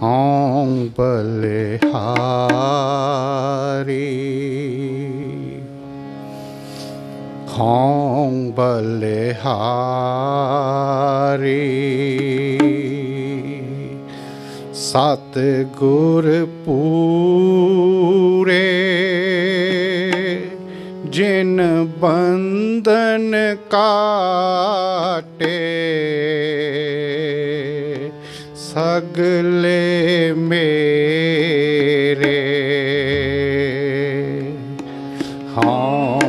ਹਉ ਬਲਿਹਾਰੀ। ਹਉ ਬਲਿਹਾਰੀ ਸਤਿਗੁਰ ਪੂਰੇ ਜਿਨ ਬੰਧਨ ਕਾਟੇ ਸਗਲੇ ਮੇਰੇ। ਹਉ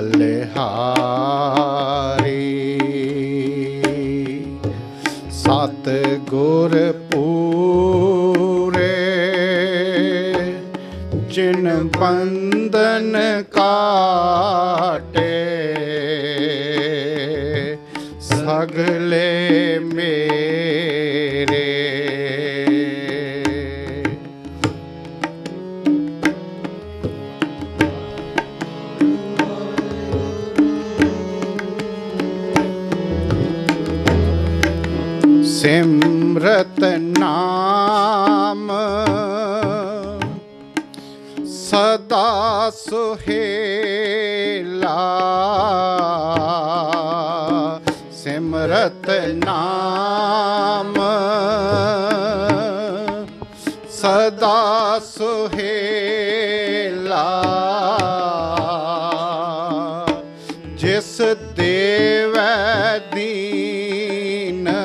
ਬਲਿਹਾਰੀ ਸਤਿਗੁਰ ਪੂਰੇ ਜਿਨ ਬੰਧਨ ਕਾਟੇ ਸਗਲੇ ਮੇਰੇ। ਸਿਮਰਤ ਨਾਮ ਸਦਾ ਸੁਹੇਲਾ। ਸਿਮਰਤ ਨਾਮ ਸਦਾ ਸੁਹੇਲਾ। ਜਿਸ ਦੇਵੈ ਦੀਨ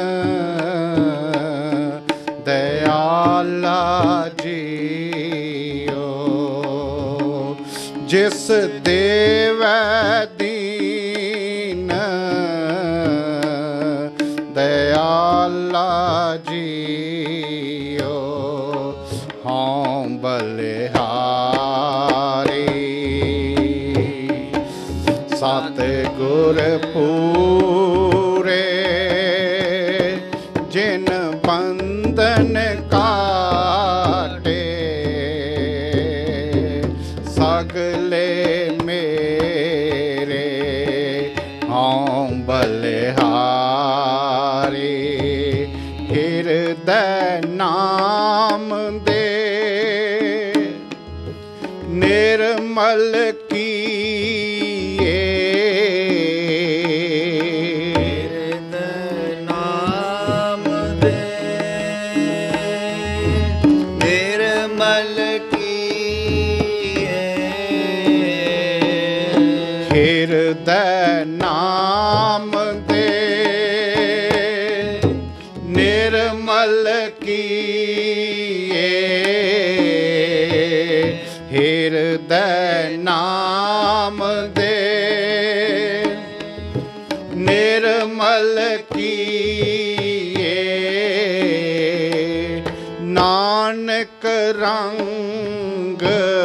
ਦਇਆਲਾ ਜੀਓ। ਜਿਸ ਦੇਵੈ ਦੀਨ ਦਇਆਲਾ ਜੀਓ। ਹਉ ਬਲਿਹਾਰੀ ਸਤਿਗੁਰ ਪੂਰੇ ਜਿਨ ਬੰਧਨ ਕਾਟੇ ਸਗਲੇ ਮੇਰੇ। ਹਉ ਬਲਿਹਾਰੀ ਹਿਰਦੈ ਨਾਮ ਦੇ ਨਿਰਮਲ ਕੀਏ। ਹਿਰਦੈ ਨਾਮ ਦੇ ਨਿਰਮਲ ਕੀਏ। ਹਿਰਦੈ ਨਾਮ ਦੇ ਨਿਰਮਲ ਕੀਏ। ਹਿਰਦੈ ਨਾਮ ਦੇ ਨਿਰਮਲ ਕੀਏ। ਨਾਨਕ ਰੰਗ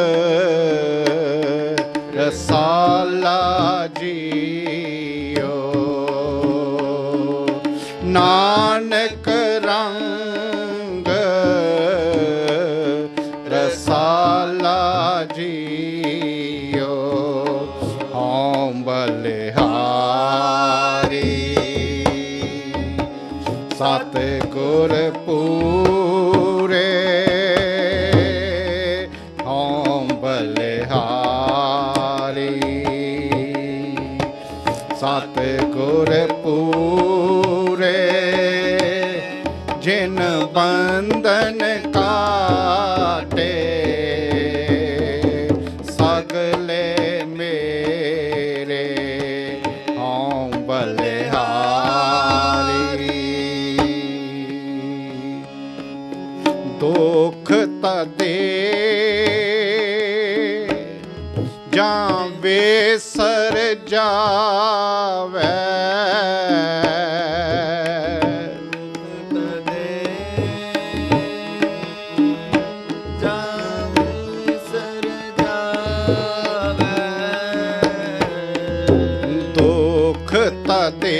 ਰਸਾਲਾ ਜੀਓ। ਨਾਨਕ ਰੰਗ ਰਸਾਲਾ ਜੀਓ। ਹਉ ਬਲਿਹਾਰੀ ਸਤਿਗੁਰ ਪੂਰੇ। ਹਉ ਬਲਿਹਾਰੀ ਸਤਿਗੁਰ ਪੂਰੇ ਜਿਨ ਬੰਧਨ ਕਾਟੇ ਸਗਲੇ ਮੇਰੇ। ਹਉ ਬਲਿਹਾਰੀ ਦੁਖ ਤਦੇ ਜਾਂ ਵੇਸਰ ਜਾਵੈ। ਤਦੇ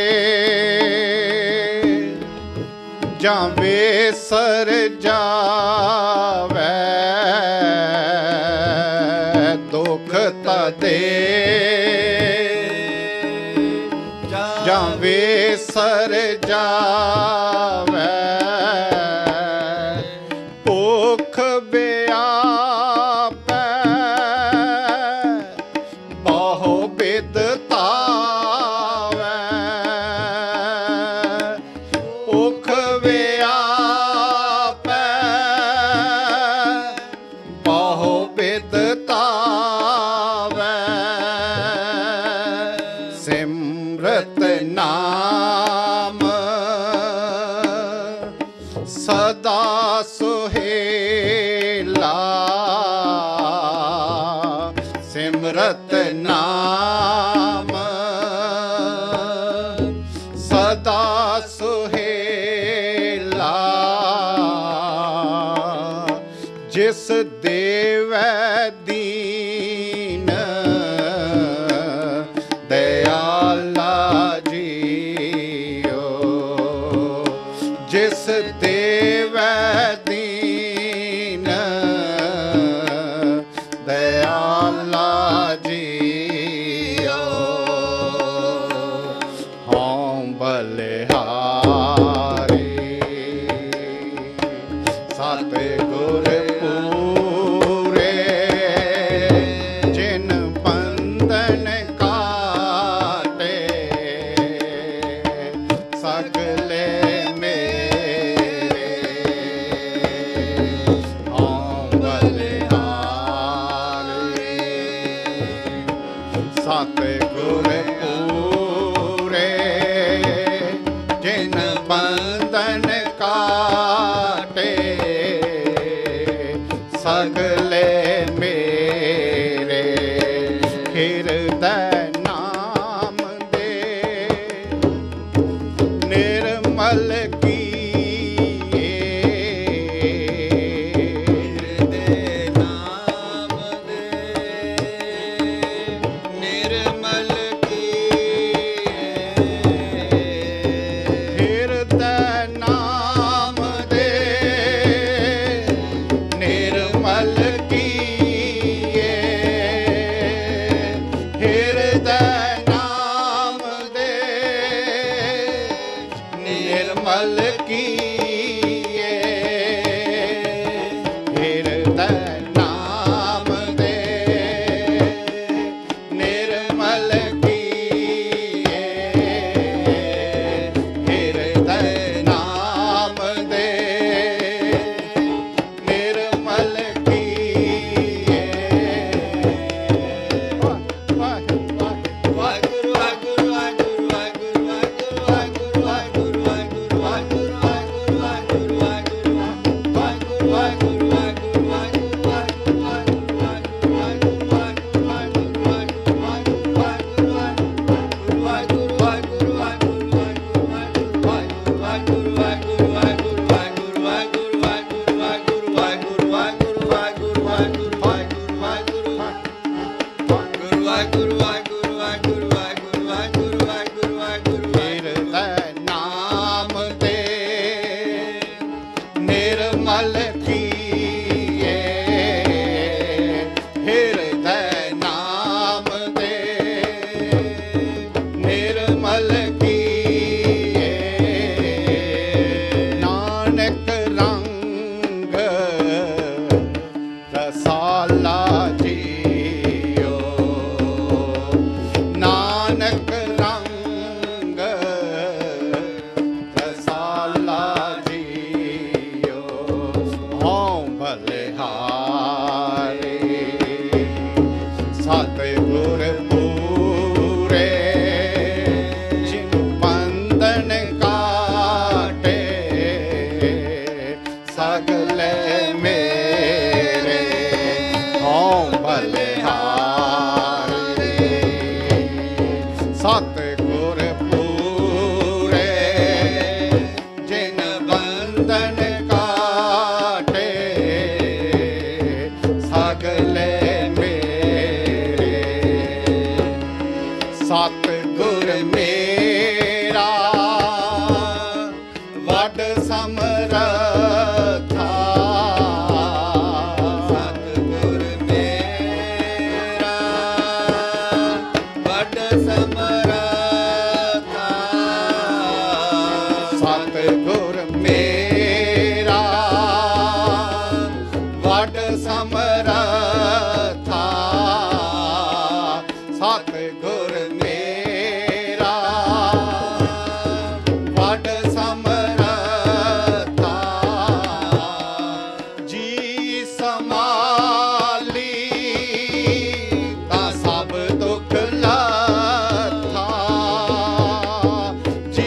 ਜਾਂ ਵੇਸਰ ਜਾਵੈ। ਦੁਖ ਤਦੇ ਜਾਂ ਵੇਸਰ ਜਾਵੈ। ਦੁਖ ਵਿਆਪੈ ਬਹੁ ਬਿਦਤਾਵੈ ਭੁਖ ਵਿਆਪੈ ਬਹੁ ਬਿਦਤਾਵੈ ਸਿਮਰਤ ਨਾਮ ਸਦਾ ਸੁਹੇਲਾ ਸਿਮਰਤ ਨਾਮ ਸਦਾ ਸੁਹੇਲਾ ਜਿਸ ਦੇਵੈ ਦੀਨ ਦਇਆਲਾ ਜੀਓ ਜਿਸ ਦੇਵੈ ਦੀਨ ਦਇਆਲਾ ਜੀਓ ਹਉ ਬਲਿਹਾਰੀ ਸਤਿਗੁਰ ਪੂਰੇ ਜਿਨ ਬੰਧਨ ਕਾਟੇ ਸਗਲੇ ਮੇਰੇ ਹਉ ਬਲਿਹਾਰੀ ਸਤਿਗੁਰ ਪੂਰੇ ਜਿਨ ਬੰਧਨ ਕਾਟੇ ਸਗਲੇ ਮੇਰੇ ਹਿਰਦੈ ਨਾਮ ਦੇ ਨਿਰਮਲ ਕੀਏ ਹਿਰਦੇ ਨਾਮ ਦੇ ਨਿਰਮਲ ਕੀਏ ਹਿਰਦੈ ਨਾਮ ਦੇ ਨਿਰਮਲ ਕੀਏ ਹਿਰਦੈ ਨਾਮ ਦੇ ਨਿਰਮਲ ਕੀਏ ਹਿਰਦੈ ਨਾਮ ਦੇ ਨਿਰਮਲ ਕੀਏ ਹਿਰਦੈ ਨਾਮ ਦੇ ਨਿਰਮਲ ਕੀਏ ਵਾਹਿਗੁਰੂ ਵਾਹਿਗੁਰੂ ਵਾਹਿਗੁਰੂ ਵਾਹਿਗੁਰੂ ਵਾਹਿਗੁਰੂ ਵਾਹਿਗੁਰੂ ਵਾਹਿਗੁਰੂ ਵਾਹਿਗੁਰੂ ਵਾਹਿਗੁਰੂ ਵਾਹਿਗੁਰੂ ਵਾਹਿਗੁਰੂ ਵਾਹਿਗੁਰੂ ਵਾਹਿਗੁਰੂ ਹਿਰਦੈ ਨਾਮ ਦੇ ਨਿਰਮਲ ਕੀਏ ਹਿਰਦੈ ਨਾਮ ਦੇ ਨਿਰਮਲ ਕੀਏ ਨਾਨਕ ਰੰਗ ਰਸਾਲਾ ਜੀਓ ਨਾਨਕ ਰੰਗ ਰਸਾਲਾ ਜੀਓ ਹਉ ਬਲਿਹਾਰੀ ਸਤਿਗੁਰ ਪੂਰੇ ਜਿਨ ਬੰਧਨ ਕਾਟੇ ਸਗਲੇ ਮੇਰੇ ਹਉ ਬਲਿਹਾਰੀ ਸਤਿਗੁਰ ਪੂਰੇ ਜਿਨ ਬੰਧਨ ਕਾਟੇ ਸਗਲੇ ਮੇਰੇ ਸਤਿਗੁਰ ਮੇਰਾ ਵੱਡ ਸਮਰਥਾ वड समरथा सतगुर मेरा वड समरथा जी समाली तां सब दुख लथा जी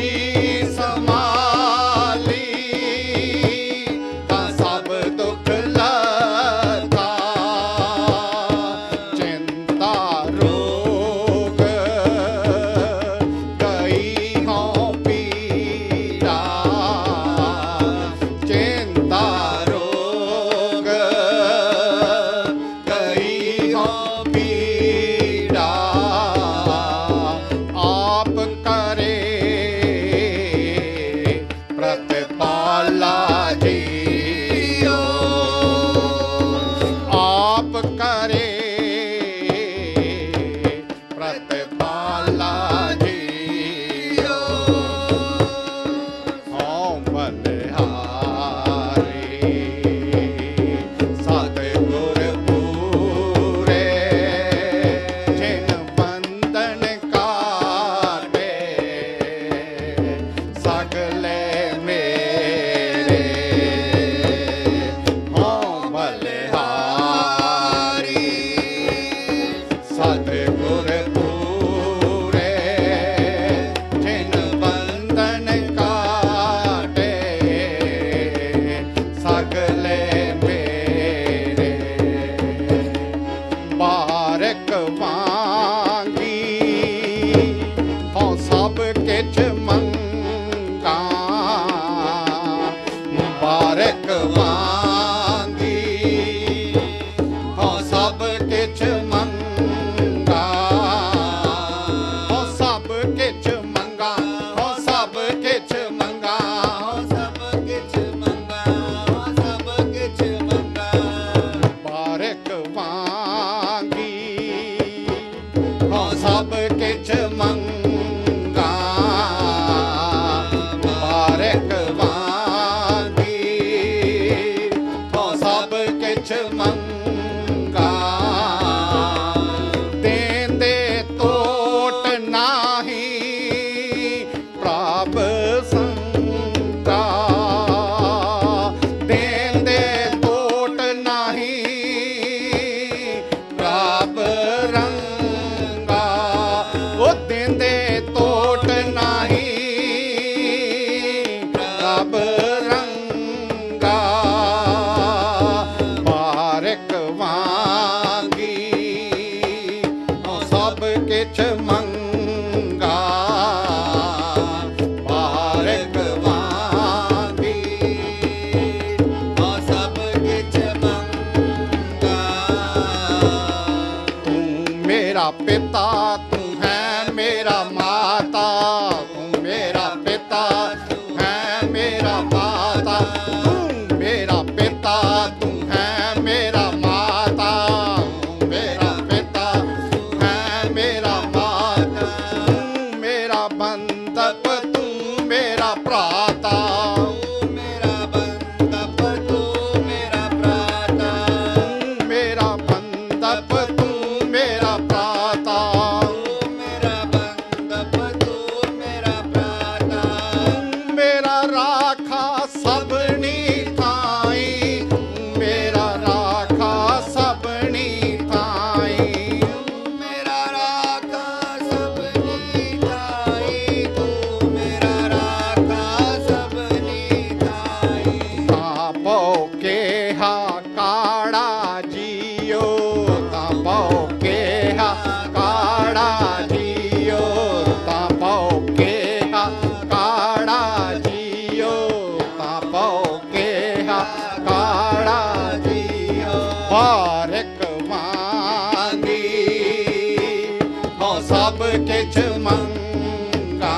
समाली तां सब दुख लथा चिंता रोग गई हों पीड़ा चिंता रोग गई हों पीड़ा आप करे प्रतिपाला जियो आप करे प्रतिपाला जियो ओम बलिहारी सतगुर पूरे जिन बंधन काटे सगले मेरे ओम बलिहारी सतगुर पूरे जिन बंधन काटे सगले मेरे बारक वांगी हो सब किछ मंगा बारक वांगी हो सब किछ मंगा हो सब किछ मंगा हो सब किछ मंगा हो सब किछ मंगा सब किछ मंगा बारक वांगी हो सब किछ मंगा बारक वांगी हो सब किछ मंगा देंदे तोट नाही प्रभ संगा देंदे तोट नाही प्रभ रंगा ओ देंदे तोट नाही प्रभ रंगा बारक वांगी ओ सब किछ मंगा बारक वांगी सब किछ मंगा तू मेरा पिता तू है मेरा माता तू मेरा पिता तू है मेरा माता तू मेरा पिता तू है मेरा माता तू मेरा पिता तू है मेरा माता तू मेरा बंधप तू मेरा प्राता तू मेरा बंधप तू मेरा प्राता तू मेरा बंधप तू मेरा प्राता तू मेरा बंधप तू मेरा प्राता तू मेरा राखा सबनी थाई तू मेरा राखा सबनी थाई मेरा राखा सबनी थाई तू मेरा राखा सबनी थाई तापो के हा काड़ा जियो तापो के हा काड़ा जियो तापो के हा काड़ा जियो तापो के हा काड़ा जियो बारक वांगी हो सब किछ मंगा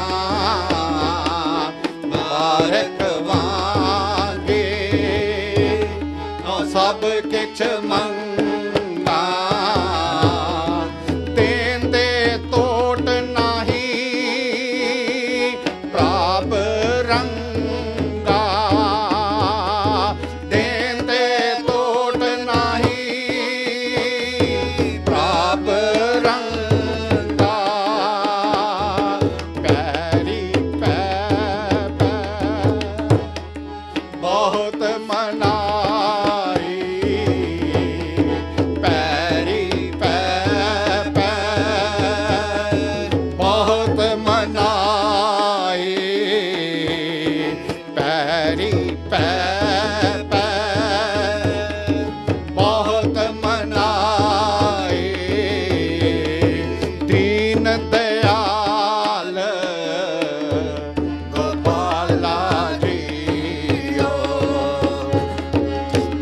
बारक वांगी हो सब किछ मंगा देंदे तोट नाही प्राप रंगा देंदे तोट नाही